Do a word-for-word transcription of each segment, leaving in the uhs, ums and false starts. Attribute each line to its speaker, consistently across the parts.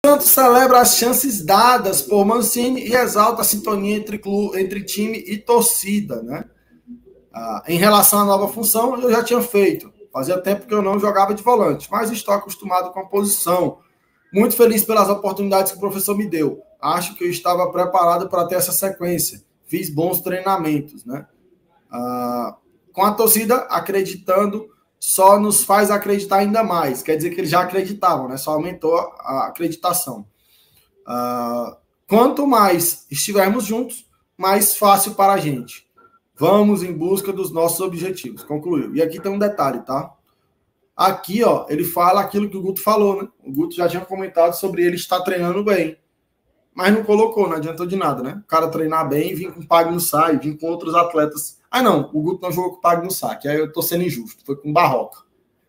Speaker 1: Santos celebra as chances dadas por Mancini e exalta a sintonia entre, clube, entre time e torcida, né? Ah, em relação à nova função, eu já tinha feito. Fazia tempo que eu não jogava de volante, mas estou acostumado com a posição. Muito feliz pelas oportunidades que o professor me deu. Acho que eu estava preparado para ter essa sequência. Fiz bons treinamentos, né? Ah, com a torcida acreditando, só nos faz acreditar ainda mais. Quer dizer que eles já acreditavam, né? Só aumentou a acreditação. Ah, quanto mais estivermos juntos, mais fácil para a gente. Vamos em busca dos nossos objetivos. Concluiu. E aqui tem um detalhe, tá? Aqui, ó, ele fala aquilo que o Guto falou, né? O Guto já tinha comentado sobre ele estar treinando bem. Mas não colocou, não adiantou de nada, né? O cara treinar bem, vir com o Pagno no sai, vir com outros atletas. Ah, não, o Guto não jogou com o Pagno no saque. Aí eu tô sendo injusto. Foi com o Barroca.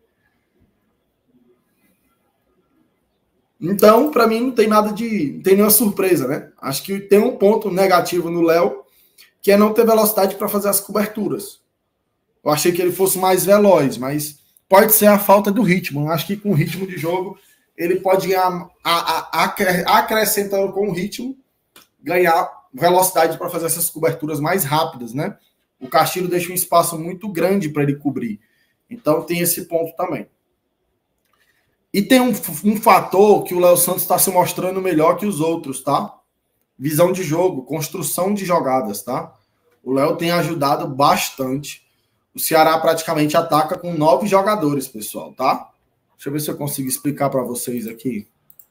Speaker 1: Então, para mim, não tem nada de... Não tem nenhuma surpresa, né? Acho que tem um ponto negativo no Léo, que é não ter velocidade para fazer as coberturas. Eu achei que ele fosse mais veloz, mas pode ser a falta do ritmo. Eu acho que com o ritmo de jogo, ele pode ganhar, a, a, a, acrescentando com o ritmo, ganhar velocidade para fazer essas coberturas mais rápidas, né? O Castilho deixa um espaço muito grande para ele cobrir. Então tem esse ponto também. E tem um, um fator que o Léo Santos está se mostrando melhor que os outros, tá? Visão de jogo, construção de jogadas, tá? O Léo tem ajudado bastante. O Ceará praticamente ataca com nove jogadores, pessoal, tá? Deixa eu ver se eu consigo explicar para vocês aqui.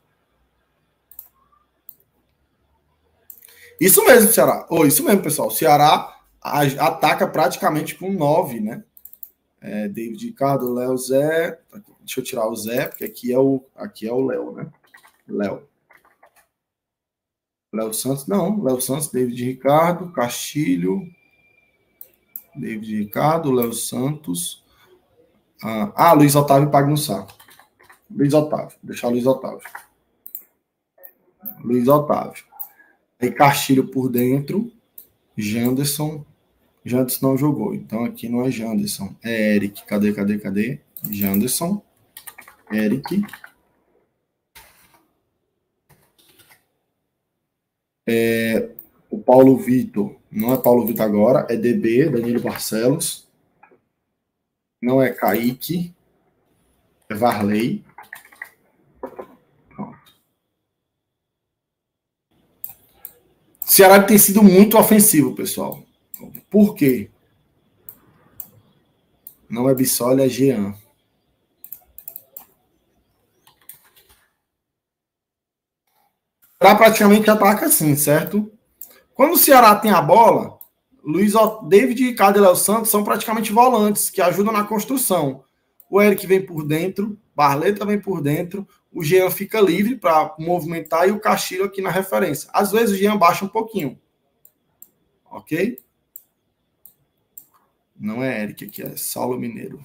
Speaker 1: Isso mesmo, Ceará. Oh, isso mesmo, pessoal. O Ceará ataca praticamente com nove, né? É, David Ricardo, Léo, Zé. Deixa eu tirar o Zé, porque aqui é o, aqui é o Léo, né? Léo. Léo Santos, não. Léo Santos, David Ricardo, Castilho, David Ricardo, Léo Santos. Ah, ah, Luiz Otávio paga no saco. Luiz Otávio. Deixar o Luiz Otávio. Luiz Otávio. Aí Castilho por dentro. Janderson. Janderson não jogou. Então aqui não é Janderson. É Eric. Cadê, cadê, cadê? Janderson. Eric. É, o Paulo Vitor. Não é Paulo Vitor agora. É D B. Danilo Barcelos. Não é Kaique. É Varley. Pronto. Ceará tem sido muito ofensivo, pessoal. Por quê? Não é Bissoli, é Jean. Ceará praticamente ataca assim, certo? Quando o Ceará tem a bola, Luiz, David, Ricardo e Léo Santos são praticamente volantes que ajudam na construção. O Eric vem por dentro, Barleta vem por dentro, o Jean fica livre para movimentar e o Castilho aqui na referência. Às vezes o Jean baixa um pouquinho. Ok? Não é Eric aqui, é Saulo Mineiro.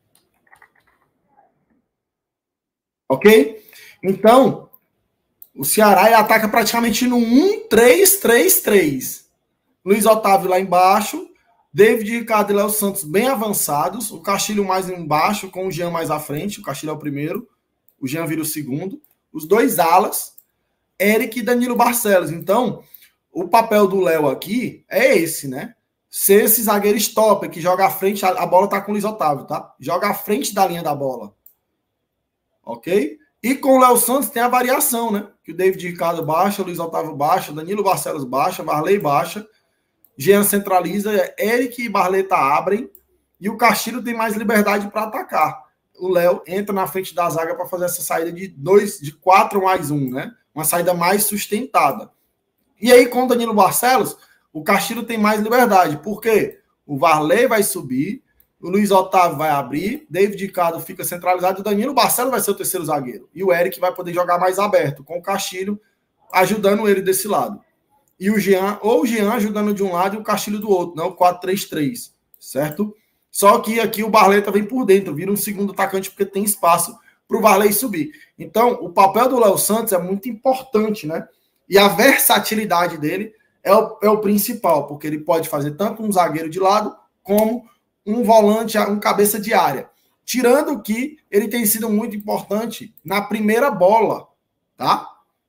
Speaker 1: Ok? Então, o Ceará ele ataca praticamente no um três três três. Luiz Otávio lá embaixo, David, Ricardo e Léo Santos bem avançados, o Castilho mais embaixo, com o Jean mais à frente, o Castilho é o primeiro, o Jean vira o segundo, os dois alas, Eric e Danilo Barcelos. Então, o papel do Léo aqui é esse, né? Ser esse zagueiro stopper que joga à frente, a bola tá com o Luiz Otávio, tá? Joga à frente da linha da bola. Ok? E com o Léo Santos tem a variação, né? Que o David Ricardo baixa, o Luiz Otávio baixa, Danilo Barcelos baixa, Varley baixa, Jean centraliza, Eric e Barleta abrem e o Castilho tem mais liberdade para atacar. O Léo entra na frente da zaga para fazer essa saída de dois, de quatro mais um, né? Uma saída mais sustentada. E aí com o Danilo Barcelos, o Castilho tem mais liberdade. Por quê? O Varley vai subir, o Luiz Otávio vai abrir, David Ricardo fica centralizado, o Danilo Barcelos vai ser o terceiro zagueiro. E o Eric vai poder jogar mais aberto, com o Castilho ajudando ele desse lado. E o Jean, ou o Jean ajudando de um lado e o Castilho do outro, não o quatro três três, certo? Só que aqui o Barleta vem por dentro, vira um segundo atacante porque tem espaço para o Varley subir. Então, o papel do Léo Santos é muito importante, né? E a versatilidade dele é o, é o principal, porque ele pode fazer tanto um zagueiro de lado como um volante, um cabeça de área. Tirando que ele tem sido muito importante na primeira bola, tá?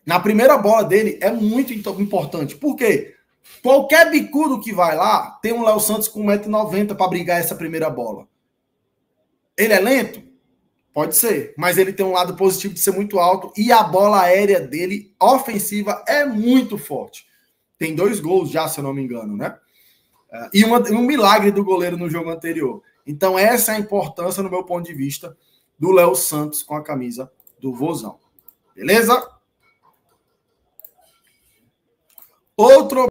Speaker 1: Na primeira bola dele é muito importante. Por quê? Qualquer bicudo que vai lá, tem um Léo Santos com um metro e noventa para brigar essa primeira bola. Ele é lento? Pode ser, mas ele tem um lado positivo de ser muito alto e a bola aérea dele, ofensiva, é muito forte. Tem dois gols já, se eu não me engano, né? E uma, um milagre do goleiro no jogo anterior. Então essa é a importância, no meu ponto de vista, do Léo Santos com a camisa do Vozão. Beleza? Outro